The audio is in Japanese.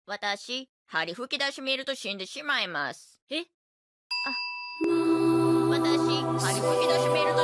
私、針吹き出し見ると死んでしまいます。 え？ 私、針吹き出し見ると